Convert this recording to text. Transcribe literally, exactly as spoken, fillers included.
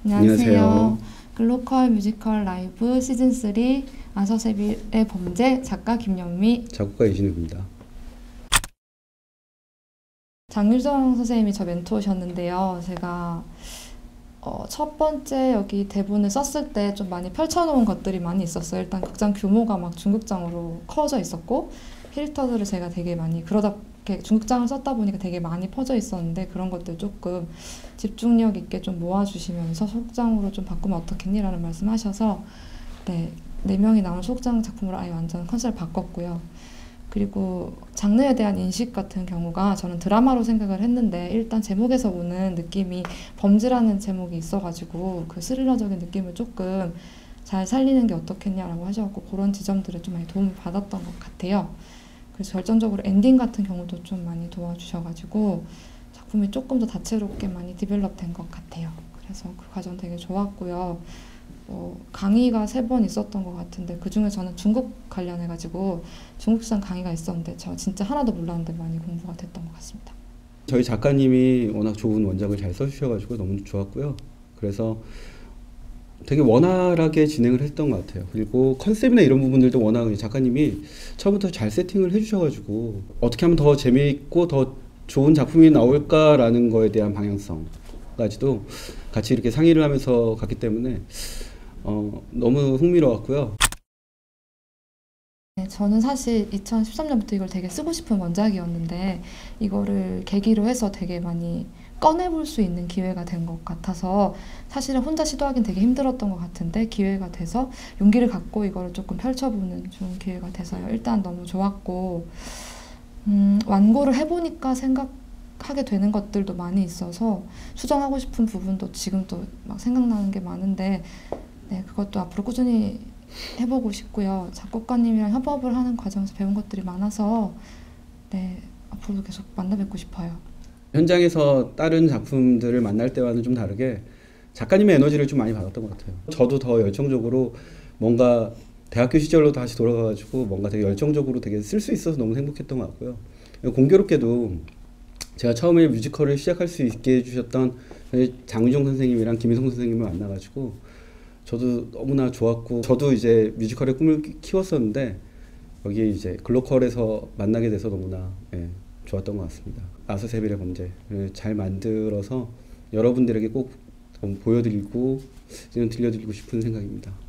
안녕하세요. 안녕하세요. 글로컬 뮤지컬 라이브 시즌 삼 아서세빌의 범죄 작가 김영미, 작곡가 이진욱입니다. 장유정 선생님이 저 멘토셨는데요. 제가 어, 첫 번째 여기 대본을 썼을 때 좀 많이 펼쳐놓은 것들이 많이 있었어요. 일단 극장 규모가 막 중극장으로 커져 있었고 캐릭터들을 제가 되게 많이 그러다 이렇게 중극장을 썼다 보니까 되게 많이 퍼져 있었는데 그런 것들 조금 집중력 있게 좀 모아주시면서 소극장으로 좀 바꾸면 어떻겠니라는 말씀하셔서 네, 네 명이 나온 소극장 작품으로 아예 완전 컨셉을 바꿨고요. 그리고 장르에 대한 인식 같은 경우가 저는 드라마로 생각을 했는데 일단 제목에서 오는 느낌이 범죄라는 제목이 있어가지고 그 스릴러적인 느낌을 조금 잘 살리는 게 어떻겠냐라고 하셔갖고 그런 지점들에 좀 많이 도움을 받았던 것 같아요. 그래서 결정적으로 엔딩 같은 경우도 좀 많이 도와주셔가지고 작품이 조금 더 다채롭게 많이 디벨롭 된 것 같아요. 그래서 그 과정 되게 좋았고요. 어, 강의가 세 번 있었던 것 같은데 그 중에 저는 중국 관련해가지고 중국산 강의가 있었는데 저 진짜 하나도 몰랐는데 많이 공부가 됐던 것 같습니다. 저희 작가님이 워낙 좋은 원작을 잘 써주셔가지고 너무 좋았고요. 그래서 되게 원활하게 진행을 했던 것 같아요. 그리고 컨셉이나 이런 부분들도 워낙 작가님이 처음부터 잘 세팅을 해주셔가지고 어떻게 하면 더 재미있고 더 좋은 작품이 나올까라는 거에 대한 방향성까지도 같이 이렇게 상의를 하면서 갔기 때문에 어, 너무 흥미로웠고요. 네, 저는 사실 이천십삼 년부터 이걸 되게 쓰고 싶은 원작이었는데 이거를 계기로 해서 되게 많이 꺼내볼 수 있는 기회가 된 것 같아서 사실은 혼자 시도하기는 되게 힘들었던 것 같은데 기회가 돼서 용기를 갖고 이거를 조금 펼쳐보는 좋은 기회가 돼서요. 일단 너무 좋았고 음, 완고를 해보니까 생각하게 되는 것들도 많이 있어서 수정하고 싶은 부분도 지금 또 막 생각나는 게 많은데 네, 그것도 앞으로 꾸준히 해보고 싶고요. 작곡가님이랑 협업을 하는 과정에서 배운 것들이 많아서 네, 앞으로도 계속 만나 뵙고 싶어요. 현장에서 다른 작품들을 만날 때와는 좀 다르게 작가님의 에너지를 좀 많이 받았던 것 같아요. 저도 더 열정적으로 뭔가 대학교 시절로 다시 돌아가가지고 뭔가 되게 열정적으로 되게 쓸 수 있어서 너무 행복했던 것 같고요. 공교롭게도 제가 처음에 뮤지컬을 시작할 수 있게 해주셨던 장유정 선생님이랑 김희성 선생님을 만나가지고 저도 너무나 좋았고 저도 이제 뮤지컬의 꿈을 키웠었는데 여기 이제 글로컬에서 만나게 돼서 너무나 예, 좋았던 것 같습니다. 아서세빌의 범죄를 잘 만들어서 여러분들에게 꼭 보여드리고 들려드리고 싶은 생각입니다.